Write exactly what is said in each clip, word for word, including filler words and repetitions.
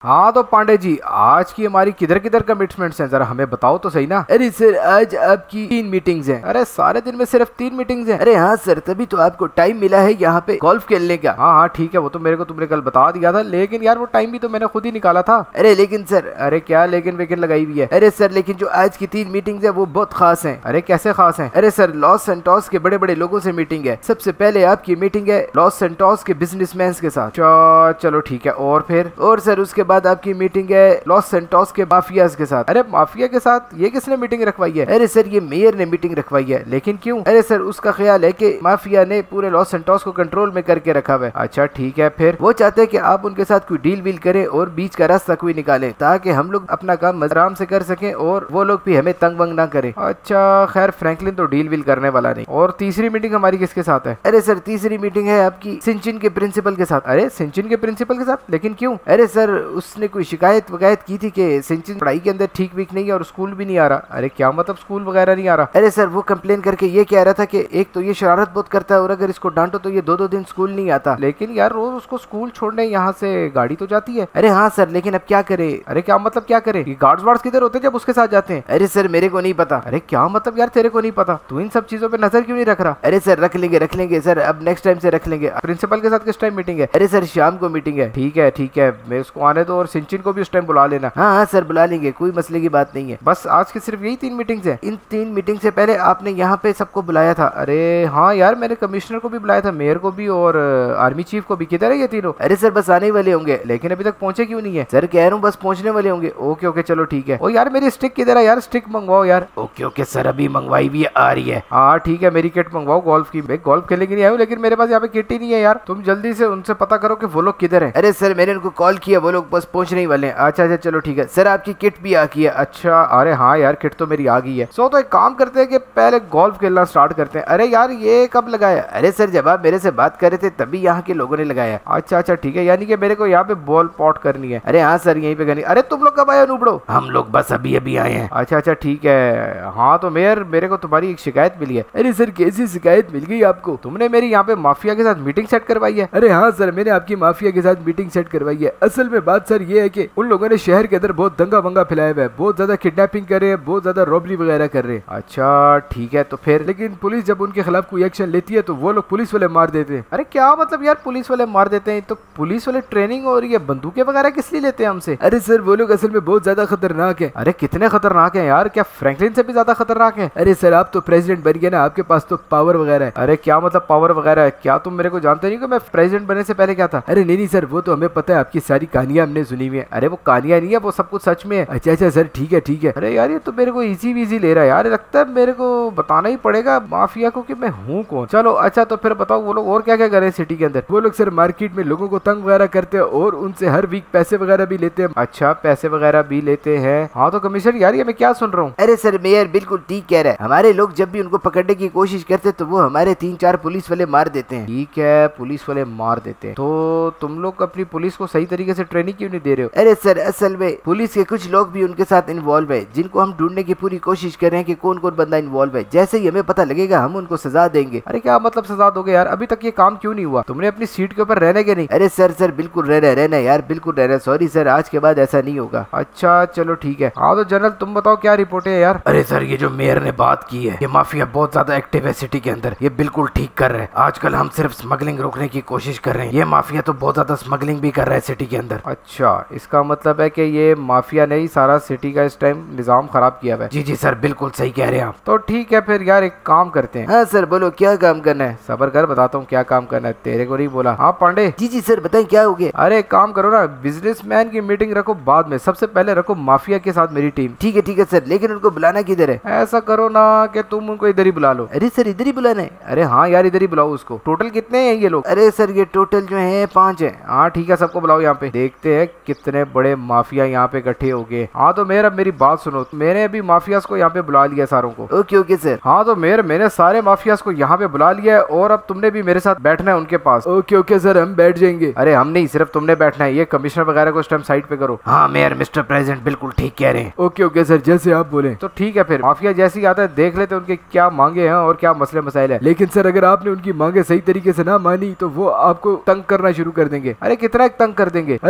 हाँ तो पांडे जी, आज की हमारी किधर किधर कमिटमेंट्स हैं, जरा हमें बताओ तो सही ना। अरे सर आज आपकी तीन मीटिंग्स हैं। अरे सारे दिन में सिर्फ तीन मीटिंग्स हैं? अरे हाँ सर, तभी तो आपको टाइम मिला है यहाँ पे गोल्फ खेलने का। हाँ हाँ ठीक है, वो तो मेरे को तुमने कल बता दिया था, लेकिन यार वो टाइम भी तो मैंने खुद ही निकाला था। अरे लेकिन सर, अरे क्या लेकिन वेकिन लगाई हुई है? अरे सर लेकिन जो आज की तीन मीटिंग्स है वो बहुत खास हैं। अरे कैसे खास हैं? अरे सर, लॉस सेंटोस के बड़े बड़े लोगों से मीटिंग है। सबसे पहले आपकी मीटिंग है लॉस सेंटोस के बिजनेसमैन के साथ। चलो ठीक है, और फिर? और सर उसके बाद आपकी मीटिंग है लॉस सेंटोस के माफियाज के साथ। अरे माफिया के साथ? ये किसने मीटिंग रखवाई है? अरे सर ये मेयर ने मीटिंग रखवाई है। लेकिन क्यों? अरे सर उसका ख्याल है कि माफिया ने पूरे लॉस सेंटोस को कंट्रोल में करके रखा हुआ है। अच्छा ठीक है, फिर? वो चाहते हैं कि आप उनके साथ कोई डील वील करें और बीच का रास्ता कोई निकालें, ताकि हम लोग अपना काम आराम से कर सकें और वो लोग भी हमें तंग वंग ना करें। अच्छा खैर, फ्रैंकलिन तो डील वील करने वाला नहीं। और तीसरी मीटिंग हमारी किसके साथ है? अरे सर तीसरी मीटिंग है आपकी सिंचिन के प्रिंसिपल के साथ। अरे सिंचिन के प्रिंसिपल के साथ? लेकिन क्यों? अरे सर उसने कोई शिकायत वकायत की थी कि सिंचिन पढ़ाई के अंदर ठीक वीक नहीं है और स्कूल भी नहीं आ रहा। अरे क्या मतलब स्कूल वगैरह नहीं आ रहा? अरे सर वो कंप्लेन करके ये कह रहा था कि एक तो ये शरारत बहुत करता है और अगर इसको डांटो तो ये दो दो दिन स्कूल नहीं आता। लेकिन यार रोज उसको स्कूल छोड़ने यहाँ से गाड़ी तो जाती है। अरे हाँ सर, लेकिन अब क्या करे? अरे क्या मतलब क्या करे? ये गार्ड्स वार्ड्स किधर होते हैं जब उसके साथ जाते हैं? अरे सर मेरे को नहीं पता। अरे क्या मतलब यार तेरे को नहीं पता? तू इन सब चीजों पे नजर क्यों नहीं रख रहा? अरे सर रख लेंगे रख लेंगे सर, अब नेक्स्ट टाइम से रख लेंगे। प्रिंसिपल के साथ किस टाइम मीटिंग है? अरे सर शाम को मीटिंग है। ठीक है ठीक है, मैं उसको आने दो और सिंचिन को भी उस टाइम बुला लेना। हाँ हाँ सर बुला लेंगे, कोई मसले की बात नहीं है। बस आज की सिर्फ यही तीन मीटिंग्स हैं? इन तीन मीटिंग से पहले आपने यहाँ पे सबको बुलाया था। अरे हाँ यार, मैंने कमिश्नर को भी बुलाया था, मेयर को भी और आर्मी चीफ को भी। किधर है ये तीनों? अरे सर बस आने वाले होंगे। लेकिन अभी तक पहुंचे क्यों नहीं है? सर कह रहा हूँ बस पहुंचने वाले होंगे। ओके ओके चलो ठीक है। ओ यार मेरी स्टिक किधर है यार? स्टिक मंगवाओ यार। ओके ओके सर, अभी मंगवाई भी आ रही है। हाँ ठीक है, मेरी किट मंगवाओ गोल्फ की। मैं गोल्फ खेलने के लिए आया हूँ, लेकिन मेरे पास यहाँ पे किट ही नहीं है यार। तुम जल्दी से उनसे पता करो कि वो लोग किधर है। अरे सर मैंने उनको कॉल किया, वो लोग बस पहुंचने ही वाले हैं। अच्छा अच्छा चलो ठीक है सर, आपकी किट भी आ गई है। अच्छा अरे हाँ यार, किट तो मेरी आ गई है। सो तो एक काम करते हैं कि पहले गोल्फ खेलना स्टार्ट करते हैं। अरे यार ये कब लगाया? अरे सर जब आप मेरे से बात कर रहे थे तभी यहाँ के लोगों ने लगाया। अच्छा अच्छा ठीक है, यानी कि मेरे को यहाँ पे बॉल पॉट करनी है। अरे हाँ सर यहीं पे करनी। अरे तुम लोग कब आए नूबड़ो? हम लोग बस अभी अभी आए हैं। अच्छा अच्छा ठीक है। हाँ तो मेयर, मेरे को तुम्हारी एक शिकायत मिली है। अरे सर कैसी शिकायत मिल गई आपको? तुमने मेरी यहाँ पे माफिया के साथ मीटिंग सेट करवाई है। अरे हाँ सर, मैंने आपकी माफिया के साथ मीटिंग सेट करवाई है। असल में बात सर ये है कि उन लोगों ने शहर के अंदर बहुत दंगा वंगा फैलाया हुआ है, बहुत ज्यादा किडनैपिंग कर रहे हैं, बहुत ज्यादा रॉबरी वगैरह कर रहे हैं। अच्छा ठीक है, तो फिर? लेकिन पुलिस जब उनके खिलाफ कोई एक्शन लेती है तो वो लोग पुलिस वाले मार देते हैं। अरे क्या मतलब यार पुलिस वाले मार देते हैं? तो पुलिस वाले ट्रेनिंग और ये बंदूकें वगैरह किस लिए लेते हैं हमसे? अरे सर वो लोग असल में बहुत ज्यादा खतरनाक है। अरे कितने खतरनाक है यार? क्या फ्रैंकलिन से भी ज्यादा खतरनाक है? अरे सर आप तो प्रेसिडेंट बन गए ना, आपके पास तो पावर वगैरह है। अरे क्या मतलब पावर वगैरह है? क्या तुम मेरे को जानते नहीं कि मैं प्रेसिडेंट बनने से पहले क्या था? अरे नहीं नहीं सर, वो तो हमें पता है, आपकी सारी कहानियां हमने सुनी हुई है। अरे वो कहानियां नहीं है, वो सब कुछ सच में है। अच्छा अच्छा सर ठीक है ठीक है। अरे यार ये तो मेरे को इजी वीजी ले रहा है यार, लगता है मेरे को बताना ही पड़ेगा माफिया को कि मैं हूँ कौन। चलो अच्छा तो फिर बताओ वो लोग और क्या क्या कर रहे हैं सिटी के अंदर? वो लोग सर मार्केट में लोगों को तंग वगैरह करते हैं और उनसे हर वीक पैसे वगैरह भी लेते हैं। अच्छा पैसे वगैरह भी लेते हैं? हाँ तो कमिश्नर यार ये मैं क्या सुन रहा हूँ? अरे सर मेयर बिल्कुल ठीक कह रहा है। हमारे लोग जब भी उनको पकड़ने की कोशिश करते तो वो हमारे तीन चार पुलिस वाले मार देते हैं। ठीक है, पुलिस वाले मार देते हैं। तो तुम लोग अपनी पुलिस को सही तरीके से ट्रेनिंग क्यों नहीं दे रहे हो? अरे सर असल में पुलिस के कुछ लोग भी उनके साथ इन्वॉल्व है, जिनको हम ढूंढने की पूरी कोशिश कर रहे हैं कि कौन कौन बंदा इन्वॉल्व है। जैसे ही हमें पता लगेगा हम उनको सजा देंगे। अरे क्या मतलब सजा दोगे यार? अभी तक ये काम क्यों नहीं हुआ? तुमने अपनी सीट के ऊपर रहने के नहीं? अरे सर सर बिल्कुल रहना रहना यार, बिल्कुल रहना। सॉरी सर, आज के बाद ऐसा नहीं होगा। अच्छा चलो ठीक है। हाँ तो जनरल तुम बताओ क्या रिपोर्ट है यार? अरे सर ये जो मेयर ने बात की है, ये माफिया बहुत ज्यादा एक्टिव है सिटी के अंदर, ये बिल्कुल ठीक कर रहे हैं। आजकल हम सिर्फ स्मगलिंग रोकने की कोशिश कर रहे हैं, ये माफिया तो बहुत ज्यादा स्मगलिंग भी कर रहा है सिटी के अंदर। अच्छा इसका मतलब है कि ये माफिया ने ही सारा सिटी का इस टाइम निजाम खराब किया है। जी जी सर बिल्कुल सही कह रहे हैं आप। तो ठीक है फिर यार, एक काम करते हैं। हाँ सर बोलो क्या काम करना है? सबर कर, बताता हूँ क्या काम करना है, तेरे को नहीं बोला। हाँ पांडे। जी जी सर बताएं क्या हो गया? अरे एक काम करो ना, बिजनेसमैन की मीटिंग रखो बाद में, सबसे पहले रखो माफिया के साथ मेरी टीम। ठीक है ठीक है सर, लेकिन उनको बुलाना किधर है? ऐसा करो ना कि तुम उनको इधर ही बुला लो। अरे सर इधर ही बुलाना है? अरे हाँ यार इधर ही बुलाओ उसको। टोटल कितने हैं ये लोग? अरे सर ये टोटल जो है पांच है। हाँ ठीक है, सबको बुलाओ यहाँ पे, देखते हैं कितने बड़े माफिया यहाँ पे इकट्ठे हो गए। हाँ तो मेरा मेरी बात सुनो, मैंने अभी माफियास को यहाँ पे बुला लिया सारों को। Okay okay sir. हाँ तो मेरे मैंने सारे माफियास को यहाँ पे बुला लिया है और अब तुमने भी मेरे साथ बैठना है उनके पास। ओके ओके सर हम बैठ जाएंगे। अरे हम नहीं, सिर्फ तुमने बैठना है। ये कमिश्नर वगैरह को इस टाइम साइड पे करो। हाँ मेयर मिस्टर प्रेसिडेंट बिल्कुल ठीक कह रहे हैं। ओके ओके सर, जैसे आप बोले। तो ठीक है फिर, माफिया जैसे ही आता है देख लेते हैं उनके क्या मांगे हैं और क्या मसले मसाइल है। लेकिन सर अगर आपने उनकी मांगे सही तरीके से ना मानी तो वो आपको तंग करना शुरू कर देंगे। अरे कितना तंग कर देंगे? अरे सर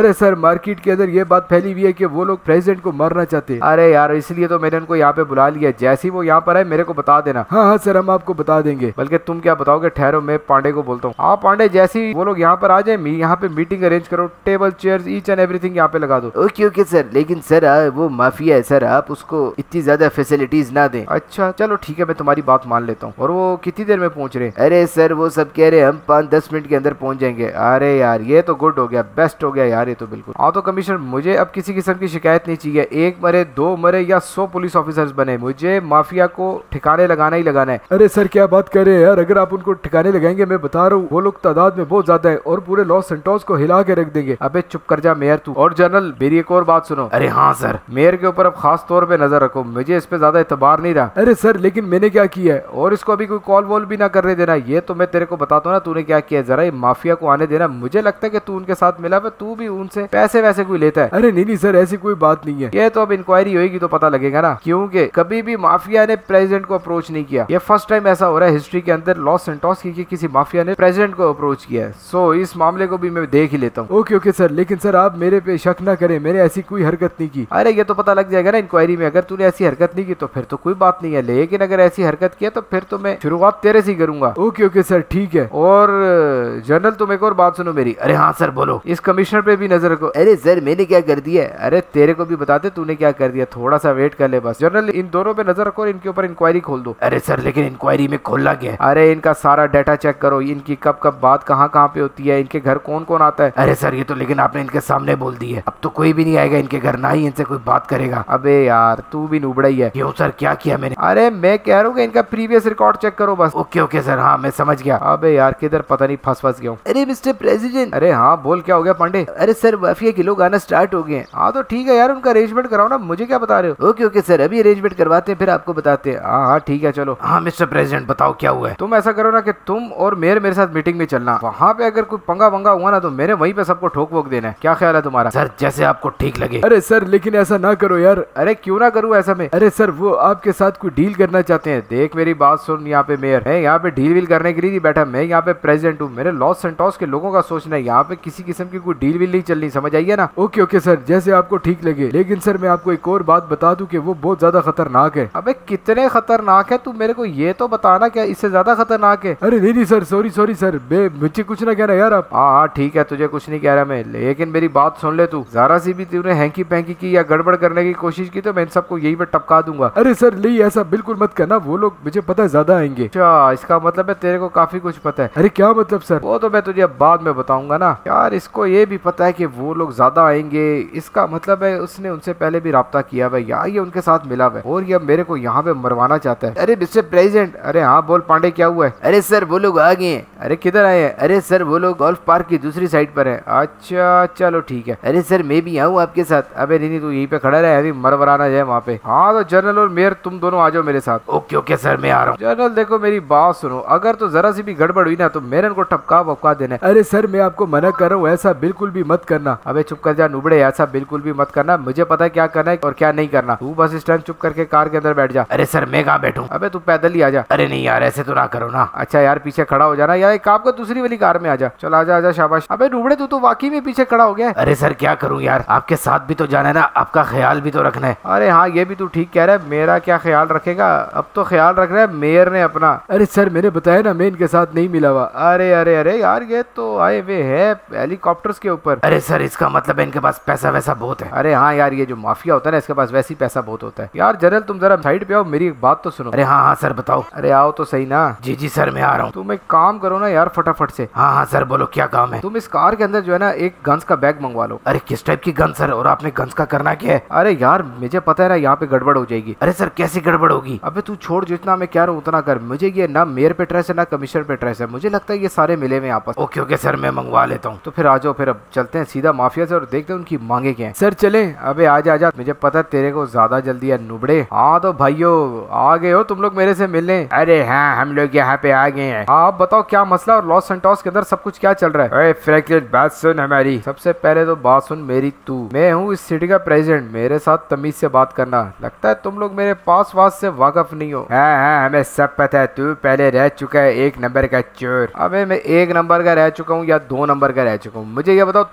मार्केट के अंदर ये बात फैली हुई है कि वो लोग प्रेसिडेंट को मारना चाहते हैं। अरे यार इसलिए तो मैंने उनको यहाँ पे बुला लिया, जैसे ही वो यहाँ पर है मेरे को बता देना। हाँ हाँ सर, हम आपको बता देंगे। बल्कि तुम क्या बताओगे, ठहरो मैं पांडे को बोलता हूँ। हाँ पांडे, जैसे ही वो लोग यहाँ पर आ जाए यहाँ पे मीटिंग अरेंज करो, table chair each and everything यहाँ पे लगा दो। ओके ओके सर, लेकिन सर आ, वो माफिया है सर, आप उसको इतनी ज्यादा फैसिलिटीज ना दें। अच्छा चलो ठीक है, मैं तुम्हारी बात मान लेता हूँ। और वो कितनी देर में पहुंच रहे? अरे सर वो सब कह रहे हम पाँच दस मिनट के अंदर पहुंच जाएंगे। अरे यार ये तो गुड हो गया, बेस्ट हो गया यार ये तो बिल्कुल। हाँ तो कमिश्नर, मुझे अब किसी किस्म की शिकायत नहीं चाहिए। एक मरे, दो मरे या सौ पुलिस ऑफिसर्स बने, मुझे माफिया को ठिकाने लगाना ही लगाना है। अरे सर क्या बात कर रहे हैं यार, अगर आप उनको ठिकाने लगाएंगे, मैं बता रहा हूँ वो लोग तादाद में बहुत ज्यादा है और पूरे लॉस सेंटोस को हिला के रख देंगे। अबे चुप कर जा मेयर तू। और जनरल मेरी एक और बात सुनो। अरे हाँ सर। मेयर के ऊपर अब खास तौर पे नजर रखो, मुझे इस पे ज्यादा एतबार नहीं रहा। अरे सर लेकिन मैंने क्या किया है, और इसको अभी कोई कॉल वॉल भी ना करने देना। ये तो मैं तेरे को बताता हूँ ना तूने क्या किया, जरा ये माफिया को आने देना। मुझे लगता है कि तू उनके साथ मिला हुआ, तू भी उनसे पैसे वैसे कोई लेता है। अरे नहीं नहीं सर, ऐसी कोई बात नहीं है। ये तो अब इंक्वायरी होगी तो पता लगेगा ना, क्योंकि कभी भी माफिया ने प्रेसिडेंट को अप्रोच नहीं किया। ये फर्स्ट टाइम ऐसा हो रहा है हिस्ट्री के अंदर लॉस सेंटोस की कि किसी माफिया ने प्रेसिडेंट को अप्रोच किया है। सो इस मामले को भी मैं देख ही लेता हूँ। ओके ओके सर, लेकिन सर आप मेरे पे शक ना करें, मैंने ऐसी कोई हरकत नहीं की। अरे ये तो पता लग जाएगा ना इंक्वायरी में, अगर तूने ऐसी हरकत नहीं की तो फिर तो कोई बात नहीं है, लेकिन अगर ऐसी हरकत किया तो फिर तो मैं शुरुआत तेरे से ही करूंगा। ओके ओके सर ठीक है। और जनरल तुम एक और बात सुनो मेरी। अरे हाँ सर बोलो। इस कमिश्नर पे भी नजर रखो। अरे सर मैंने क्या कर दिया? अरे तेरे को भी बताते तूने क्या कर दिया, थोड़ा सा वेट कर ले बस। जनरल इन दोनों पे नजर रखो और इनके ऊपर इंक्वायरी खोल दो। अरे सर लेकिन इंक्वायरी में खोलना क्या है? अरे इनका सारा डाटा चेक करो, इनकी कब कब बात कहाँ कहाँ पे होती है, इनके घर कौन कौन आता है। अरे सर ये तो लेकिन आपने इनके सामने बोल दी है, अब तो कोई भी नहीं आएगा इनके घर, ना ही इनसे कोई बात करेगा। अबे यार तू भी नुबड़ा ही है। क्यों सर, क्या किया मैंने? अरे मैं कह रहा हूँ इनका प्रीवियस रिकॉर्ड चेक करो बस। ओके ओके सर, हाँ मैं समझ गया। अबे यार किधर पता नहीं फंस फंस गया हूँ। अरे मिस्टर प्रेसिडेंट। अरे हाँ बोल, क्या हो गया पांडे? अरे सर माफिया के लोग आना स्टार्ट हो गए। हाँ तो ठीक है यार, उनका अरेंजमेंट कराओ ना, मुझे क्या बता रहे हो। ओके ओके सर, अभी अरेंजमेंट करवाते हैं फिर आपको बताते हैं। हाँ हाँ ठीक है चलो। हाँ मिस्टर प्रेसिडेंट बताओ क्या हुआ है? तुम ऐसा करो ना कि तुम और मेयर मेरे साथ मीटिंग में चलना, वहाँ पे अगर कोई पंगा वंगा हुआ ना तो मेरे वहीं पे सबको ठोक वोक देना है। क्या ख्याल है तुम्हारा? सर जैसे आपको ठीक लगे। अरे सर लेकिन ऐसा ना करो यार। अरे क्यों ना करूँ ऐसा में? अरे सर वो आपके साथ कोई डील करना चाहते हैं। देख मेरी बात सुन, यहाँ पे मेयर है, यहाँ पे डील वील करने के लिए नहीं बैठा, मैं यहाँ पे प्रेसिडेंट हूँ। मेरे लॉस सेंटोस के लोगों का सोचना है, यहाँ पे किसी किस्म की कोई डील वील नहीं चलनी, समझ आइए ना। ओके ओके सर, जैसे आपको ठीक लगे। लेकिन सर मैं आपको एक और बात बता दूं कि वो बहुत ज्यादा खतरनाक है। अबे कितने खतरनाक है, तू मेरे को ये तो बताना क्या इससे ज्यादा खतरनाक है। अरे नहीं नहीं सर, सॉरी सॉरी सर, मुझे कुछ ना कहना यार आप। हाँ हाँ ठीक है, तुझे कुछ नहीं कह रहा मैं, लेकिन मेरी बात सुन ले, तू जरा सी भी तूने हैंकी पैंकी की या गड़बड़ करने की कोशिश की तो मैं इन सबको यही पे टपका दूंगा। अरे सर नहीं ऐसा बिल्कुल मत करना, वो लोग मुझे पता है ज्यादा आएंगे। अच्छा इसका मतलब है तेरे को काफी कुछ पता है। अरे क्या मतलब सर? वो तो मैं तुझे बाद में बताऊंगा ना यार। इसको ये भी पता है कि वो लोग ज्यादा आएंगे, इसका मतलब है उसने उनसे पहले भी राब्ता किया हुआ यार, ये उनके साथ मिला हुआ और ये मेरे को यहाँ पे मरवाना चाहता है। अरे मिस्टर प्रेसिडेंट। अरे हाँ बोल पांडे, क्या हुआ है? अरे सर वो लोग आ गए हैं। अरे किधर आए हैं? अरे सर वो लोग गोल्फ पार्क की दूसरी साइड पर है। अच्छा चलो ठीक है। अरे सर मैं भी आऊँ आपके साथ? अबे नहीं नहीं, तू यहीं पे खड़ा रहे, अभी मरवराना जाए वहाँ पे। हाँ तो जनरल और मेयर तुम दोनों आ जाओ मेरे साथ। ओके ओके सर मैं आ रहा हूँ। जनरल देखो मेरी बात सुनो, अगर तो जरा सी भी गड़बड़ हुई ना तो मेरे को टपका वपका देना। अरे सर मैं आपको मना कर रहा हूँ, ऐसा बिल्कुल भी मत करना। अबे चुप कर जा नुबड़े, ऐसा बिल्कुल भी मत करना, मुझे पता है क्या करना है और क्या नहीं करना। तू बस इस टाइम चुप करके कार के अंदर बैठ जा। अरे सर मैं कहाँ बैठूं? अबे तू पैदल ही आ जा। अरे नहीं यार ऐसे तो ना करो ना। अच्छा यार पीछे खड़ा हो जाना, यार एक काम कर दूसरी वाली कार में आ जा। चल आजा आजा, शाबाश। अबे नुबड़े तू तो वाकई में पीछे खड़ा हो गया। अरे सर क्या करूं यार, आपके साथ भी तो जाना है ना, आपका ख्याल भी तो रखना है। अरे हाँ ये भी तू ठीक कह रहा है, मेरा क्या ख्याल रखेगा, अब तो ख्याल रख रहा है मेयर ने अपना। अरे सर मैंने बताया ना मैं इनके साथ नहीं मिला हुआ। अरे अरे अरे यार ये तो आए हुए है हेलीकॉप्टर्स के ऊपर। अरे सर इसका मतलब है इनके पास पैसा वैसा बहुत है। अरे हाँ यार ये जो माफिया होता है ना इसके पास वैसी पैसा बहुत होता है। यार जनरल तुम जरा साइड पे आओ, मेरी एक बात तो सुनो। अरे हाँ हाँ सर बताओ। अरे आओ तो सही ना। जी जी सर मैं आ रहा हूँ। तुम एक काम करो ना यार फटाफट से। हाँ हाँ सर बोलो क्या काम है? तुम इस कार के अंदर जो है ना एक गन्स का बैग मंगवा लो। अरे किस टाइप की गन सर, और आपने गन्स का करना क्या है? अरे यार मुझे पता है ना यहाँ पे गड़बड़ हो जाएगी। अरे सर कैसी गड़बड़ होगी? अबे तू छोड़, जितना मैं कह रहा हूँ उतना कर। मुझे ये ना मेयर पे ट्रेस है ना कमिश्नर पे ट्रेस है, मुझे लगता है ये सारे मिले हुए आपस। ओके ओके सर मैं मंगवा लेता हूँ। तो फिर आ जाओ, फिर अब चलते हैं सीधा माफिया से और देखते हैं उनकी मांगे क्या है। सर चले? अबे आजा आजा, मुझे पता है तेरे को ज्यादा जल्दी है नुबड़े। हाँ तो भाइयों आ गए हो तुम लोग मेरे से मिलने? अरे हाँ हम लोग यहाँ पे आ गए हैं। हाँ आप बताओ क्या मसला और लॉस सेंटोस के अंदर सब कुछ क्या चल रहा है? फ्रैंकलिन बात सुन हमारी। सबसे पहले तो बात सुन मेरी, तू मैं हूँ इस सिटी का प्रेसिडेंट, मेरे साथ तमीज से बात करना। लगता है तुम लोग मेरे पास वास से वाकफ नहीं हो। हाँ हाँ हमें सब पता है, तू पहले रह चुका है एक नंबर का चोर। अबे मैं एक नंबर का रह चुका हूँ या दो नंबर का रह चुका हूँ, मुझे ये बताओ तुम लोग यहाँ पे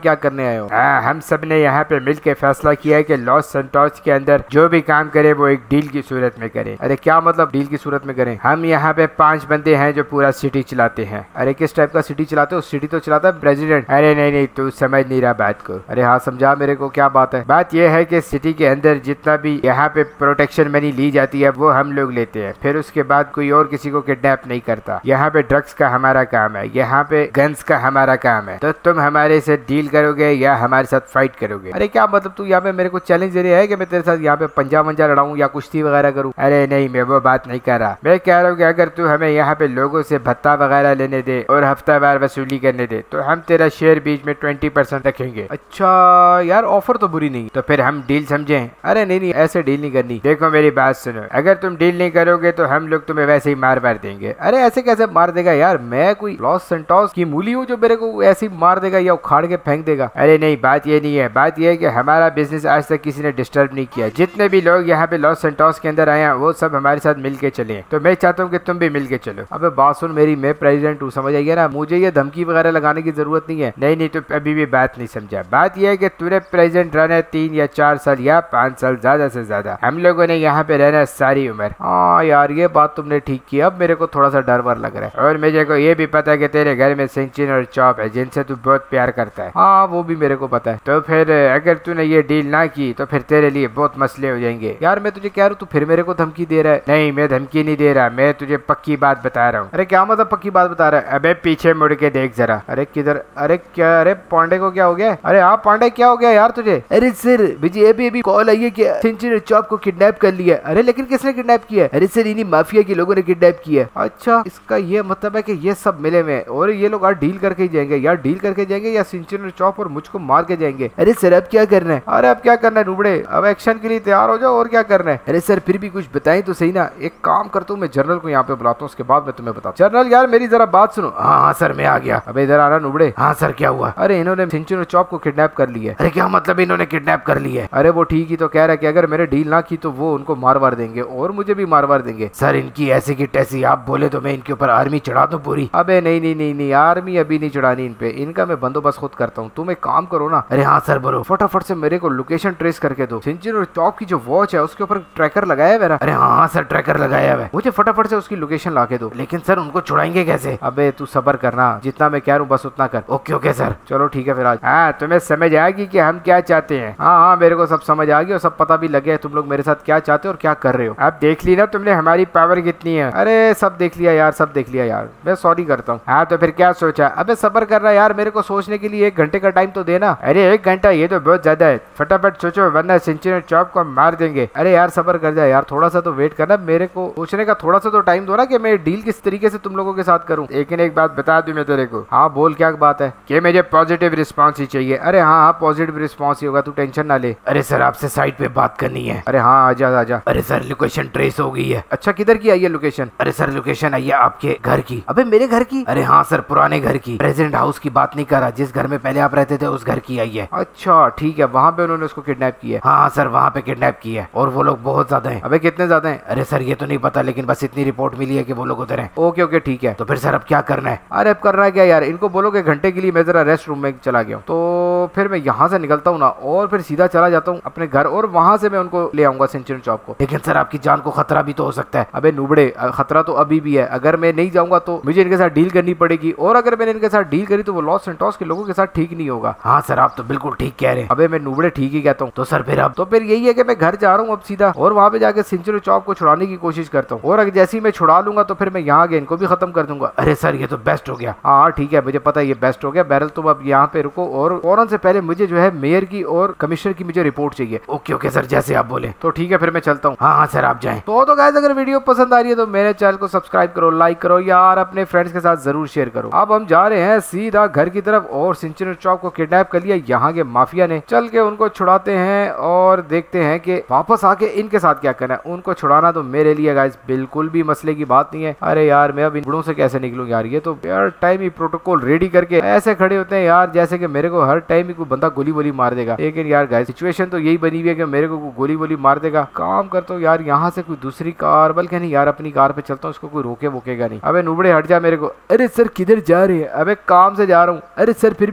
क्या करने आए हो? हाँ, हम सब ने यहाँ पे मिल के फैसला किया है कि लॉस सैंटोस के अंदर जो भी काम करे वो एक डील की सूरत में करे। अरे क्या मतलब डील की सूरत में करें? हम यहाँ पे पांच बंदे हैं जो पूरा सिटी चलाते हैं। अरे किस टाइप का सिटी चलाते हो? सिटी तो चलाता है प्रेसिडेंट। अरे नहीं नहीं, तू समझ नहीं रहा बात को। अरे हाँ समझा मेरे को, क्या बात है? बात यह है कि सिटी के अंदर जितना भी यहाँ पे प्रोटेक्शन मनी ली जाती है वो हम लोग लेते हैं, फिर उसके बाद कोई और किसी को किडनैप नहीं करता। यहाँ पे ड्रग्स का हमारा काम है, यहाँ पे गन्स का हमारा काम है। तो तुम हमारे से डील करोगे या हमारे साथ फाइट करोगे? अरे क्या मतलब तू यहाँ पे मेरे को चैलेंज दे रहा है कि मैं तेरे साथ यहाँ पे पंजा मंजा लड़ाऊं या कुश्ती वगैरह करूं? अरे नहीं, मैं वो बात नहीं कर रहा। मैं कह रहा हूँ कि अगर तू हमें यहाँ पे लोगों से भत्ता वगैरह लेने दे और हफ्तावार वसूली करने दे तो हम तेरा शेयर बीच में ट्वेंटी परसेंट रखेंगे। अच्छा यार, ऑफर तो बुरी नहीं, तो फिर हम डील समझें? अरे नहीं नहीं, ऐसे डील नहीं करनी। देखो मेरी बात सुनो, अगर तुम डील नहीं करोगे तो हम लोग तुम्हें वैसे ही मार मार देंगे। अरे ऐसे कैसे मार देगा यार? मैं कोई लॉस सैंटोस की मूली हूँ जो मेरे को ऐसे ही मार देगा या उखाड़ के फेंक देगा? अरे नहीं, बात ये नहीं है। बात ये है कि हमारा बिजनेस आज तक किसी ने डिस्टर्ब नहीं किया। जितने भी लोग यहाँ पे लॉस सैंटोस के अंदर आए हैं वो सब हमारे साथ मिल के चले, तो मैं चाहता हूँ कि तुम भी मिल के चलो। अबे बात सुन मेरी, मैं प्रेसिडेंट हूँ, समझ आइए ना? मुझे ये धमकी वगैरह लगाने की जरूरत नहीं है। नहीं नहीं, तो अभी भी बात नहीं समझा। बात यह है कि तूने प्रेसिडेंट रहना है तीन या चार साल या पाँच साल, ज्यादा से ज्यादा। हम लोगों ने यहाँ पे रहना है सारी उम्र। हाँ यार, ये बात तुमने ठीक की। अब मेरे को थोड़ा सा डर वर लग रहा है। और मुझे को ये भी पता है कि तेरे घर में सिंचिन और चॉप है जिनसे तू बहुत प्यार करता है। हाँ वो भी मेरे को पता है। तो फिर अगर तूने ये डील ना की तो फिर तेरे लिए बहुत मसले हो जाएंगे। यार मैं तुझे कह रहा हूँ, तू फिर मेरे को धमकी दे रहा है। नहीं, मैं धमकी नहीं दे रहा, मैं तुझे पक्की बात बता रहा हूँ। अरे क्या मतलब पक्की बात बता रहा है? अबे पीछे मुड़ के देख जरा। अरे किधर? अरे क्या? अरे पांडे को क्या हो गया? अरे हाँ पांडे, क्या हो गया यार तुझे? अरे सर मुझे अभी अभी कॉल आई है कि सिंचिन और चॉप को किडनैप कर लिया। अरे लेकिन किसने किडनैप किया? अरे सर इन्हीं माफिया के लोगों ने किडनैप किया। अच्छा, इसका ये मतलब है कि ये सब मिले में और ये लोग आज डील करके जाएंगे। यार डील करके जाएंगे या सिंचिन और चॉप और मुझको मार के जाएंगे? अरे सर अब क्या करना है? अरे अब क्या करना है नुबड़े? अब एक्शन के लिए तैयार हो जाओ, और क्या करना है? अरे सर फिर भी कुछ बताएं तो सही ना। एक काम करता हूँ, मैं जनरल को यहाँ पे बुलाता हूँ, उसके बाद मैं तुम्हें बताऊँ। जनरल यार मेरी जरा बात सुनो। हाँ हाँ सर मैं आ गया। अब इधर आना नुबड़े। हाँ सर क्या हुआ? अरे इन्होंने सिंचिन और चॉप को किडनैप कर लिया। अरे क्या मतलब इन्होंने किडनैप कर लिया है? अरे वो ठीक ही तो कह रहा है कि अगर मैंने डील ना की तो वो उनको मार मार देंगे और मुझे भी मार मार देंगे। सर इनकी ऐसी की तैसी, आप बोले तो मैं इनके ऊपर आर्मी चढ़ा दूं पूरी। अबे नहीं नहीं नहीं नहीं, आर्मी अभी नहीं चढ़ानी इन पे, इनका मैं बंदोबस्त खुद करता हूँ। तुम एक काम करो ना। अरे हाँ सर बोलो। फटाफट से मेरे को लोकेशन ट्रेस करके दो। सिंचिन और चॉप की जो वॉच है उसके ऊपर ट्रैकर लगाया है मेरा। अरे हाँ हाँ सर ट्रैकर लगाया है, मुझे फटाफट से उसकी लोकेशन ला के दो। लेकिन सर उनको छुड़ाएंगे कैसे? अबे तू सबर करना, जितना मैं कह रहा हूँ बस उतना कर। ओके ओके सर, चलो ठीक है फिर आज। हाँ तुम्हें समझ आएगी कि हम क्या चाहते हैं? हाँ हाँ मेरे को सब समझ आ गया और सब पता भी लगे है तुम लोग मेरे साथ क्या चाहते हो और क्या कर रहे हो। अब देख ली ना तुमने हमारी पावर कितनी है? अरे सब देख लिया यार, सब देख लिया यार, मैं सॉरी करता हूँ। हाँ तो फिर क्या सोचा? अबे सबर कर रहा है यार, मेरे को सोचने के लिए एक घंटे का टाइम तो देना। अरे एक घंटा ये तो बहुत ज्यादा है, फटाफट सोचो वरना सिंचिन और चॉप को मार देंगे। अरे यार सबर कर जाए यार, थोड़ा सा तो वेट करना, मेरे को सोचने का थोड़ा सा तो टाइम दो ना कि मैं डील किस तरीके से तुम लोगों के साथ करूँ। लेकिन एक बात बता दूं मैं तेरे को। हाँ बोल क्या बात है? कि मुझे पॉजिटिव रिस्पॉन्स ही चाहिए। अरे हाँ हाँ पॉजिटिव रिस्पॉन्स ही होगा, तू टेंशन ना ले। अरे सर आपसे साइट पे बात करनी है। अरे हाँ आजा आजा। अरे सर लोकेशन ट्रेस हो गई है। अच्छा किधर की आई है लोकेशन? अरे सर लोकेशन आई है आपके घर की। अबे मेरे घर की? अरे हाँ सर पुराने घर की, प्रेसिडेंट हाउस की बात नहीं कर रहा, जिस घर में पहले आप रहते थे उस घर की आई है। अच्छा ठीक है, वहाँ पे उन्होंने उसको किडनैप किया? हाँ सर वहाँ पे किडनैप किया है और वो लोग बहुत ज्यादा है। अबे कितने ज्यादा है? अरे सर ये तो नहीं पता, लेकिन बस इतनी रिपोर्ट मिली है कि वो लोग उधर है। ओके ओके ठीक है, तो फिर सर अब क्या करना है? अरे अब करना है क्या यार, इनको बोलो कि घंटे के लिए मैं जरा रेस्ट रूम में चला गया हूँ, तो फिर मैं यहाँ से निकलता हूँ ना और फिर सीधा चला जाता हूँ अपने घर और वहां से मैं उनको ले आऊंगा सिंचिन चॉप को। लेकिन सर आपकी जान को खतरा भी तो हो सकता है। अबे नुबड़े खतरा तो अभी भी है, अगर मैं नहीं जाऊंगा तो मुझे इनके साथ डील करनी पड़ेगी और अगर मैंने इनके साथ डील करी तो वो लॉस सैंटोस के लोगों के साथ ठीक नहीं होगा। हाँ सर आप तो बिल्कुल ठीक कह रहे हैं। अबे मैं नुबड़े ठीक ही कहता हूँ। तो सर फिर अब तो फिर यही है कि मैं घर जा रहा हूँ अब सीधा और वहां पे जाके सिंचिन चॉप को छुड़ाने की कोशिश करता हूँ और अगर जैसे ही मैं छुड़ा लूंगा तो फिर मैं यहाँ गया इनको भी खत्म कर दूंगा। अरे सर ये तो बेस्ट हो गया। हाँ ठीक है मुझे पता है ये बेस्ट हो गया। बैरल तुम अब यहाँ पे रुको और फौरन से पहले मुझे जो है मेयर की और कमिश्नर की मुझे रिपोर्ट चाहिए। ओके ओके सर जैसे आप बोले। तो ठीक है फिर मैं चलता हूँ। हाँ हाँ सर आप जाएं। तो तो गाइस अगर वीडियो पसंद आ रही है तो मेरे चैनल को सब्सक्राइब करो, लाइक करो यार, अपने फ्रेंड्स के साथ जरूर शेयर करो। अब हम जा रहे हैं सीधा घर की तरफ और सिंचिन चॉप को किडनैप कर लिया यहाँ के माफिया ने। चल के उनको छुड़ाते हैं और देखते हैं कि वापस आके इनके साथ क्या करना है। उनको छुड़ाना तो मेरे लिए गाइस बिल्कुल भी मसले की बात नहीं है। अरे यार मैं अब इन बुढ़ों से कैसे निकलूं यार, ये तो यार टाइम ही प्रोटोकॉल रेडी करके ऐसे खड़े होते हैं यार जैसे कि मेरे को हर टाइम ही कोई बंदा गोली वोली मार देगा। लेकिन यार गाइस सिचुएशन तो यही बनी हुई है कि मेरे को गोली वोली मार देगा। काम करता हूँ यार यहाँ से कोई दूसरी कार, बल्कि नहीं यार अपनी कार पे चलता हूँ, इसको कोई रोके वोकेगा नहीं। अबे नुबड़े हट जा मेरे को। अरे सर किधर जा रहे हैं? अबे काम से जा रहा हूँ। अरे सर फिर भी बताएं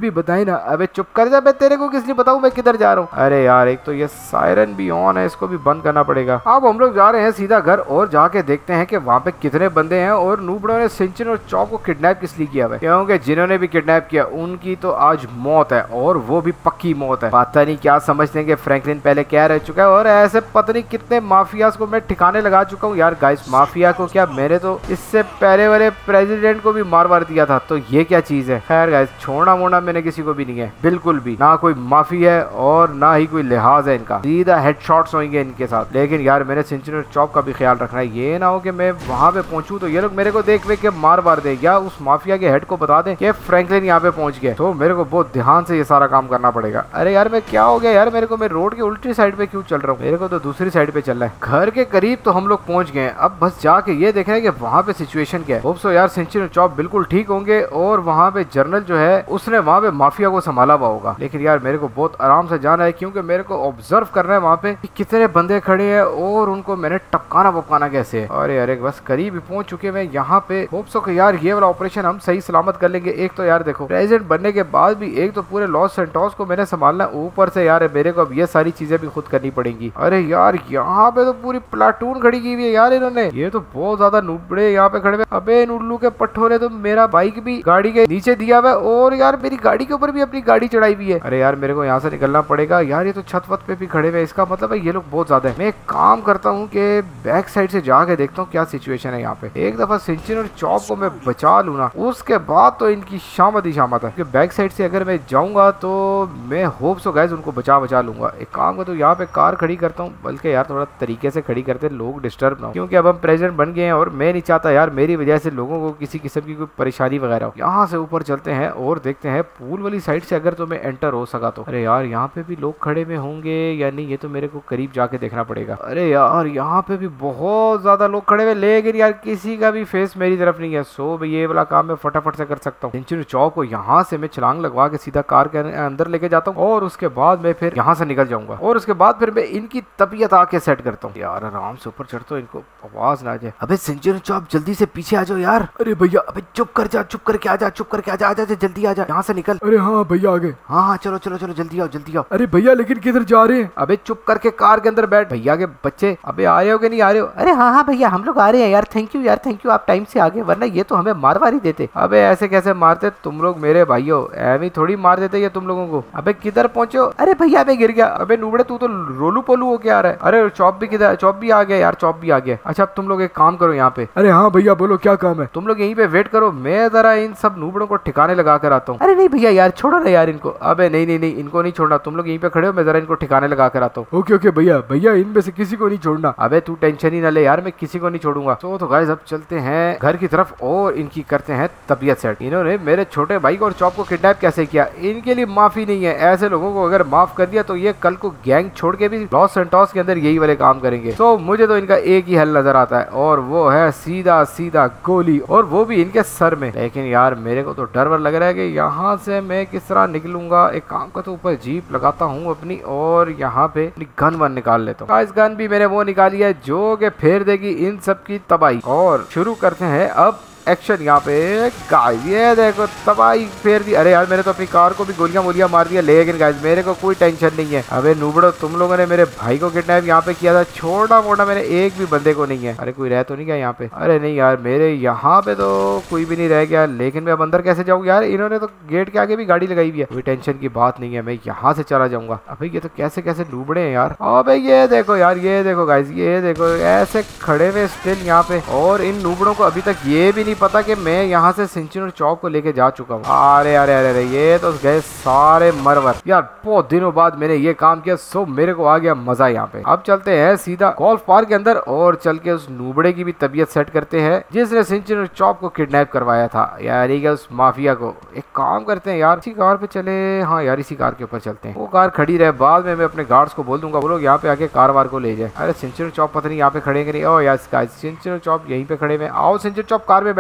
नहीं ना। अबे चुप कर जा, मैं तेरे को किस लिए बताऊं मैं किधर जा रहा हूँ। अरे यार एक तो ये सायरन भी ऑन है, इसको भी बंद करना पड़ेगा। अब हम लोग जा रहे हैं सीधा घर और जाके देखते हैं कि वहाँ पे कितने बंदे हैं और नूबड़ों ने सिंचन और चॉप को किडनैप किस लिए किया है, क्योंकि जिन्होंने भी किडनैप किया उनकी तो आज मौत है और वो भी पक्की मौत है। पता नहीं क्या समझते हैं कि फ्रैंकलिन पहले क्या रह चुका है और ऐसे पता नहीं कितने माफियाज को मैं ठिकाने लगा चुका हूँ। यार गाइस माफिया को क्या, मैंने तो इससे पहले वाले प्रेसिडेंट को भी मार मार दिया था, तो ये क्या चीज है। खैर गाइस छोड़ना मोड़ना मैंने किसी को भी नहीं है, बिल्कुल भी ना कोई माफी है और ना ही कोई लिहाज है इनका, सीधा हेडशॉट्स होंगे इनके साथ। लेकिन यार मैंने सिंचन और चॉप का भी ख्याल रखना है, ये ना हो कि मैं वहां पे पहुंचूं तो ये लोग मेरे को देख देख के मार मार दे, या उस माफिया के हेड को बता दें कि फ्रैंकलिन यहाँ पे पहुंच गए। तो मेरे को बहुत ध्यान से ये सारा काम करना पड़ेगा। अरे यार मैं क्या हो गया यार, मेरे को मैं रोड के उल्टी साइड पे क्यों चल रहा हूँ, मेरे को तो दूसरी साइड पे चलना है। घर के करीब तो हम लोग पहुंच गए, अब बस जाके ये देखना है कि वहाँ पे सिचुएशन क्या है। होप सो यार सिंचन और चॉप बिल्कुल ठीक होंगे और वहाँ पे जर्नल जो है उसने वहाँ पे माफिया को संभाला हुआ होगा। लेकिन यार मेरे को बहुत आराम से जाना है क्योंकि मेरे को ऑब्जर्व करना है वहाँ पे कि कितने बंदे खड़े हैं और उनको मैंने टपकाना वपकाना कैसे है। अरे अरे बस करीब ही पहुंच चुके हैं यहाँ पे। होप सो कि यार ये वाला ऑपरेशन हम सही सलामत कर लेंगे। एक तो यार देखो प्रेसिडेंट बनने के बाद भी एक तो पूरे लॉस सेंटोस को मैंने संभालना, ऊपर से यार मेरे को अब ये सारी चीजें भी खुद करनी पड़ेंगी। अरे यार यहाँ पे तो पूरी प्लाटून खड़ी की हुई है यार इन्होंने, ये तो बहुत ज्यादा नुबड़े यहाँ पे खड़े हुए। अबे उल्लू के पट्टों ने तो मेरा बाइक भी गाड़ी के नीचे दिया हुआ और यार मेरी गाड़ी के ऊपर भी अपनी गाड़ी चढ़ाई हुई है। अरे यार मेरे को यहाँ से निकलना पड़ेगा यार, ये तो छत वत पे भी खड़े हुए, इसका मतलब है ये लोग बहुत ज्यादा है। मैं एक काम करता हूँ कि बैक साइड से जाके देखता हूँ क्या सिचुएशन है यहाँ पे। एक दफा सिंचन और चॉप को मैं बचा लूँ ना, उसके बाद तो इनकी शामत ही शामत है। बैक साइड से अगर मैं जाऊंगा तो मैं होप सो गाइस उनको बचा बचा लूंगा। एक काम का तो यहाँ पे कार खड़ी करता हूँ, बल्कि यार थोड़ा तरीके से खड़ी करते लोग डिस्टर्ब ना हो, क्योंकि अब हम प्रेसिडेंट बन गए हैं और मैं नहीं चाहता यार मेरी वजह से लोगों को किसी किस्म की कोई परेशानी वगैरह हो। यहाँ से ऊपर चलते हैं और देखते हैं पूल वाली साइड से अगर तो मैं एंटर हो सका तो। अरे यार यहाँ पे भी लोग खड़े में होंगे या नहीं, ये तो मेरे को करीब जाके देखना पड़ेगा। अरे यार यहाँ पे भी बहुत ज्यादा लोग खड़े हुए, लेकिन यार किसी का भी फेस मेरी तरफ नहीं है। सो भाई ये वाला काम मैं फटाफट से कर सकता हूँ। सिंचन चौक को यहाँ से मैं छलांग लगवा के सीधा कार के अंदर लेके जाता हूँ और उसके बाद मैं फिर यहाँ से निकल जाऊंगा और उसके बाद फिर मैं इनकी तबीयत आके सेट करता हूँ। यार आराम से ऊपर चढ़ता हूँ, इनको आवाज ना आ जाए। अबे सिंचन चौक जल्दी से पीछे आ जाओ यार। अरे भैया अबे चुप कर जा, चुप करके आ जा, चुप करके आ जा, आ जा जल्दी आ जा, यहाँ से निकल। अरे हाँ भैया आ गए। हाँ हाँ चलो चलो चलो जल्दी आओ जल्दी आओ। अरे भैया लेकिन किधर जा रहे हैं? अबे चुप करके कार के अंदर बैठ। भैया के बच्चे अबे आ रहे हो कि नहीं आ रहे हो? अरे हाँ हाँ भैया हम लोग आ रहे हैं यार, थैंक यू यार, थैंक यू, आप टाइम से आ गए, वरना ये तो हमें मार मार ही देते। अबे ऐसे कैसे मारते तुम लोग मेरे भाइयों, ऐवी थोड़ी मार देते ये तुम लोगों को। अबे किधर पहुंचे हो? अरे भैया अबे गिर गया। अबे नूबड़े तू तो रोलू पोलू हो के आ रहा है। अरे चौप भी किधर? चौप भी आ गया यार, चौप भी आ गया। अच्छा अब तुम लोग एक काम करो यहाँ पे। अरे हाँ भैया बोलो क्या काम है? तुम लोग यहीं पे वेट करो, मैं जरा इन सब नूबड़ों को ठिकाने लगा कर आता हूँ। अरे नहीं भैया यार छोड़ो ना यार इनको। अबे नहीं नहीं नहीं इनको नहीं छोड़ना, तुम लोग यहीं पे खड़े हो, मैं जरा इनको ठिकाने लगा कर आता हूँ। ओके ओके भैया, भैया इनमें से किसी को नहीं छोड़ना। अबे तू टेंशन ही ना ले यार, मैं किसी को नहीं छोड़ूंगा। तो तो गाइस अब चलते हैं घर की तरफ और इनकी करते हैं तबीयत सेट। इन्होंने मेरे छोटे भाई को और चॉप को किडनैप कैसे किया, इनके लिए माफी नहीं है। ऐसे लोगों को अगर माफ कर दिया तो ये कल को गैंग छोड़ के भी लॉस सेंटोस के अंदर यही वाले काम करेंगे। तो मुझे तो इनका एक ही हल नजर आता है और वो है सीधा सीधा गोली, और वो भी इनके सर में। लेकिन यार मेरे को तो डर वर लग रहा है कि यहाँ से मैं किस तरह निकलूंगा। एक काम का तो ऊपर जीप लगाता हूँ अपनी और यहाँ पे अपनी गन वन निकाल लेता हूँ। इस गन भी मैंने वो निकाली है जो कि फेर देगी इन सब की तबाही। और शुरू करते हैं अब एक्शन। यहाँ पे गाइस ये देखो तबाही फेर दी। अरे यार मैंने तो अपनी कार को भी गोलियां मोलियां मार दिया, लेकिन गाइस मेरे को कोई टेंशन नहीं है। अबे नूबड़ो तुम लोगों ने मेरे भाई को किडनैप यहाँ पे किया था, छोटा मोटा मैंने एक भी बंदे को नहीं है। अरे कोई रह तो नहीं गया यहाँ पे? अरे नहीं यार मेरे यहाँ पे तो कोई भी नहीं रह गया, लेकिन मैं अब अंदर कैसे जाऊँ यार? इन्होंने तो गेट के आगे भी गाड़ी लगाई हुई है। कोई टेंशन की बात नहीं है, मैं यहाँ से चला जाऊंगा। अबे ये तो कैसे कैसे नूबड़े हैं यार। अबे ये देखो यार, ये देखो गाइस, ये देखो ऐसे खड़े हुए स्टिल यहाँ पे, और इन नूबड़ों को अभी तक ये भी नहीं पता कि मैं यहाँ से सिंचन और चौक को लेके जा चुका हूँ। अरे अरे अरे अरे ये तो गए सारे मरवर यार, बहुत दिनों बाद मैंने ये काम किया, सो मेरे को आ गया मजा यहाँ पे। अब चलते हैं सीधा गोल्फ पार्क के अंदर और चल के उस नूबड़े की भी तबीयत सेट करते हैं जिसने सिंचन और चौक को किडनैप करवाया था, यार उस माफिया को। एक काम करते हैं यार, इसी कार पे चले। हाँ यार इसी कार के ऊपर चलते हैं, वो कार खड़ी रहे, बाद में मैं अपने गार्ड्स को बोल दूंगा वो लोग यहाँ पे आके कार वार को ले जाए। अरे सिंचन और चौक पता नहीं यहाँ पे खड़े नहीं। ओ यार सिंचन और चौक यहीं पे खड़े में, आओ सिंचन चौक कार में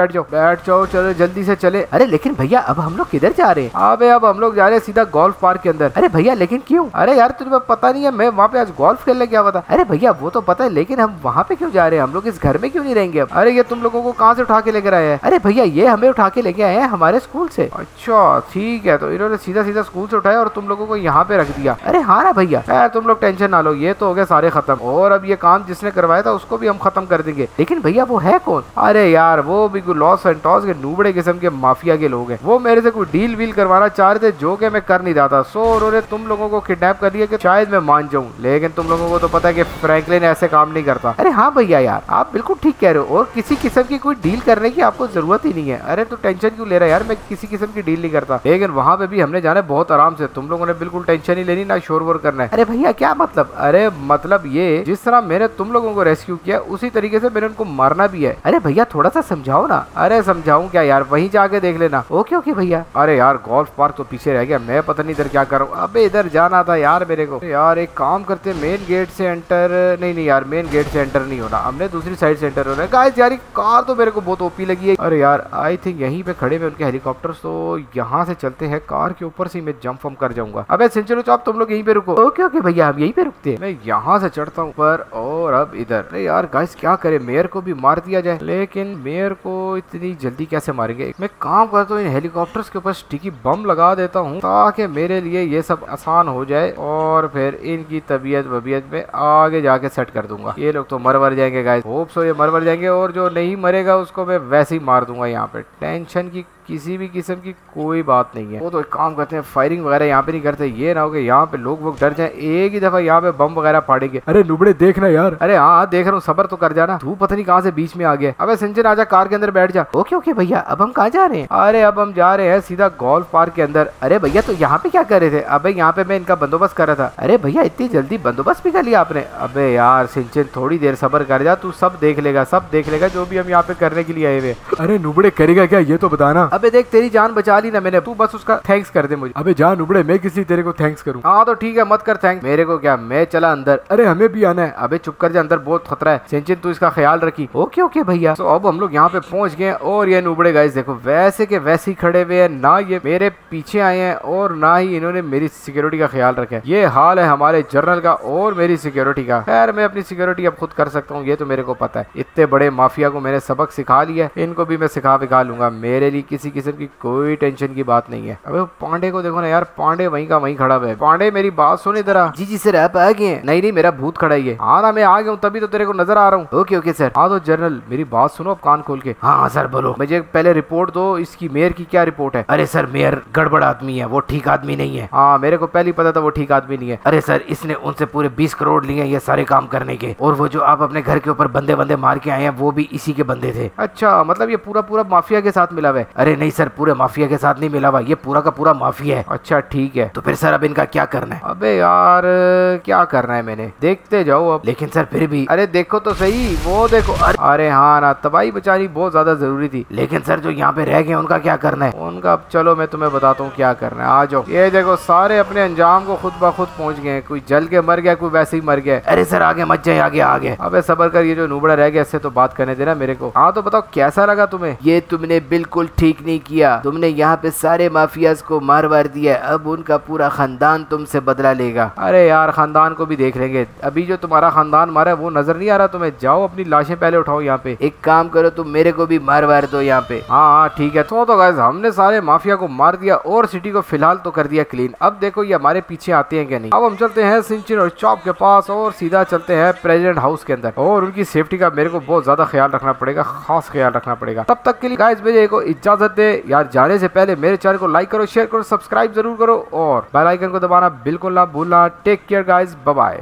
बैठ जाओ बैठ जाओ, चलो जल्दी से चले। अरे लेकिन भैया अब हम लोग किधर जा रहे हैं? अबे अब हम लोग जा रहे हैं सीधा गोल्फ पार्क के अंदर। अरे भैया लेकिन क्यों? अरे यार तुम्हें पता नहीं है मैं वहाँ पे आज गोल्फ खेलने गया हुआ था। अरे भैया वो तो पता है, लेकिन हम वहाँ पे क्यों जा रहे हैं? हम लोग इस घर में क्यों नहीं रहेंगे अब? अरे ये तुम लोगों को कहाँ से उठा के लेकर आए हैं? अरे भैया ये हमें उठा के लेके आए हैं हमारे स्कूल से। अच्छा ठीक है, तो इन्होंने सीधा सीधा स्कूल से उठाया और तुम लोगों को यहाँ पे रख दिया। अरे हाँ ना भैया। यार तुम लोग टेंशन ना लो, ये तो हो गए सारे खत्म, और अब ये काम जिसने करवाया था उसको भी हम खत्म कर देंगे। लेकिन भैया वो है कौन? अरे यार वो भी लॉस सैंटोस के नूबड़े किस्म के माफिया के लोग हैं। वो मेरे से कोई डील वील करवाना चाह रहे थे जो कि मैं कर नहीं रहा था। सो उन्होंने तुम लोगों को किडनैप कर दिया कि शायद मैं मान जाऊं, लेकिन तुम लोगों को तो पता है कि फ्रैंकलिन ऐसे काम नहीं करता। अरे हाँ भैया यार आप बिल्कुल ठीक कह रहे हो, और किसी किस्म की कोई डील करने की आपको जरूरत ही नहीं है। अरे तो टेंशन क्यों ले रहा है यार, मैं किसी किस्म की डील नहीं करता। लेकिन वहाँ पे भी हमने जाना है बहुत आराम से, तुम लोगों ने बिल्कुल टेंशन ही लेनी, ना शोर वोर करना है। अरे भैया क्या मतलब? अरे मतलब ये जिस तरह मैंने तुम लोगों को रेस्क्यू किया उसी तरीके से मैंने उनको मारना भी है। अरे भैया थोड़ा सा समझाओ ना। अरे समझाऊं क्या यार, वहीं जाके देख लेना। ओके ओके भैया। अरे यार गोल्फ पार्क तो पीछे रह गया, मैं पता नहीं इधर क्या कर रहा हूँ। अबे इधर जाना था यार मेरे को। यार एक काम करते, मेन गेट से एंटर, नहीं नहीं यार मेन गेट से एंटर नहीं होना, हमने दूसरी साइड से एंटर होना है। गाइस यार कार तो मेरे को बहुत ओपी लगी है। अरे यार आई थिंक यहीं पे खड़े में उनके हेलीकॉप्टर, तो यहाँ से चलते हैं, कार के ऊपर से मैं जंप वम कर जाऊंगा। अबे सिंचनो चॉप तुम लोग यहीं पे रुको। ओके ओके भैया हम यहीं पे रुकते हैं। मैं यहाँ से चढ़ता हूँ पर, और अब इधर। अरे यार गाइस क्या करे, मेयर को भी मार दिया जाए, लेकिन मेयर को इतनी जल्दी कैसे मारेंगे? मैं काम करता हूँ इन हेलीकॉप्टर्स के ऊपर स्टिकी बम लगा देता हूँ ताकि मेरे लिए ये सब आसान हो जाए, और फिर इनकी तबीयत वबीयत में आगे जाके सेट कर दूंगा। ये लोग तो मर मर जाएंगे गाइस, होप सो ये मर मर जाएंगे, और जो नहीं मरेगा उसको मैं वैसे ही मार दूंगा। यहाँ पे टेंशन की किसी भी किस्म की कोई बात नहीं है। वो तो एक काम करते हैं, फायरिंग वगैरह यहाँ पे नहीं करते, ये ना हो कि यहाँ पे लोग वो डर जाए, एक ही दफा यहाँ पे बम वगैरह फाड़ेंगे। अरे नुबड़े देखना यार। अरे हाँ देख रहा हूँ, सबर तो कर जाना, तू पता नहीं कहाँ से बीच में आ गया। अबे सिंचन आजा कार के अंदर बैठ जा। ओके ओके भैया अब हम कहाँ जा रहे हैं? अरे अब हम जा रहे हैं सीधा गोल्फ पार्क के अंदर। अरे भैया तो यहाँ पे क्या कर रहे थे? अबे यहाँ पे मैं इनका बंदोबस्त कर रहा था। अरे भैया इतनी जल्दी बंदोबस्त भी कर लिया आपने? अबे यार सिंचन थोड़ी देर सबर कर जा, तू सब देख लेगा, सब देख लेगा जो भी हम यहाँ पे करने के लिए आए हुए। अरे नुबड़े करेगा क्या ये तो बताना। अबे देख तेरी जान बचा ली ना मैंने, तू बस उसका थैंक्स कर दे मुझे। अबे जा नुबड़े, मैं किसी तेरे को थैंक्स करूं? हाँ तो ठीक है मत कर थैंक्स, मेरे को क्या, मैं चला अंदर। अरे हमें भी आना है। अबे चुप कर जा, अंदर बहुत खतरा है। सिंचन तू इसका ख्याल रखी। ओके ओके भैया। तो अब हम लोग यहाँ पे पहुंच गए, और ये नुबड़े गाइस देखो वैसे के वैसे ही खड़े हुए हैं, ना ये मेरे पीछे आए हैं और ना ही इन्होंने मेरी सिक्योरिटी का ख्याल रखा है। ये हाल है हमारे जनरल का और मेरी सिक्योरिटी का। खैर मैं अपनी सिक्योरिटी अब खुद कर सकता हूँ, ये तो मेरे को पता है। इतने बड़े माफिया को मैंने सबक सिखा लिया, इनको भी मैं सिखा विखा लूंगा। मेरे लिए किसी किस्म की कोई टेंशन की बात नहीं है। अबे पांडे को देखो ना यार, पांडे वहीं का वहीं खड़ा है। पांडे मेरी बात सुन इधर आ। जी जी सर आप आ गए? नहीं नहीं मेरा भूत खड़ा ही है। हाँ ना मैं आ गया हूँ, तभी तो तेरे को नजर आ रहा हूँ। Okay okay sir. हाँ तो जनरल मेरी बात सुनो अब कान खोल के। हाँ सर बोलो। मुझे पहले रिपोर्ट दो, इसकी मेयर की क्या रिपोर्ट है? अरे सर मेयर गड़बड़ आदमी है, वो ठीक आदमी नहीं है। हाँ मेरे को पहले ही पता था वो ठीक आदमी नहीं है। अरे सर इसने उनसे पूरे बीस करोड़ लिए ये सारे काम करने के, और वो जो आप अपने घर के ऊपर बंदे बंदे मार के आए हैं वो भी इसी के बंदे थे। अच्छा मतलब ये पूरा पूरा माफिया के साथ मिला हुआ है? अरे नहीं सर पूरे माफिया के साथ नहीं मिला हुआ, ये पूरा का पूरा माफिया है। अच्छा ठीक है, तो फिर सर अब इनका क्या करना है? अबे यार क्या करना है मैंने, देखते जाओ अब। लेकिन सर फिर भी। अरे देखो तो सही, वो देखो। अरे, अरे हाँ ना तबाही बचानी बहुत ज्यादा जरूरी थी। लेकिन सर जो यहाँ पे रह गए उनका क्या करना है? उनका चलो मैं तुम्हें बताता हूँ क्या करना है, आ जाओ। ये देखो सारे अपने अंजाम को खुद ब खुद पहुंच गए, कोई जल के मर गया, कोई वैसे ही मर गया। अरे सर आगे मत जाए, आगे आगे। अबे सबर कर, ये जो नूबड़ा रह गया इससे तो बात करने देना मेरे को। हाँ तो बताओ कैसा लगा तुम्हें? ये तुमने बिल्कुल ठीक नहीं किया, तुमने यहाँ पे सारे माफियाज को मार वार दिया, अब उनका पूरा खानदान तुमसे बदला लेगा। अरे यार खानदान को भी देख लेंगे, अभी जो तुम्हारा खानदान मारा है वो नजर नहीं आ रहा तुम्हें? जाओ अपनी लाशें पहले उठाओ यहाँ पे। एक काम करो तुम मेरे को भी मार वार दो यहाँ पे। हाँ हाँ ठीक है। तो तो गाइस हमने सारे माफिया को मार दिया और सिटी को फिलहाल तो कर दिया क्लीन। अब देखो ये हमारे पीछे आते हैं क्या नहीं। अब हम चलते हैं सिंचन और चॉप के पास और सीधा चलते हैं प्रेसिडेंट हाउस के अंदर, और उनकी सेफ्टी का मेरे को बहुत ज्यादा ख्याल रखना पड़ेगा, खास ख्याल रखना पड़ेगा। तब तक के लिए गाइस मुझे को इजाजत दे यार, जाने से पहले मेरे चैनल को लाइक करो, शेयर करो, सब्सक्राइब जरूर करो और बेल आइकन को दबाना बिल्कुल ना भूलना। Take care guys, bye bye.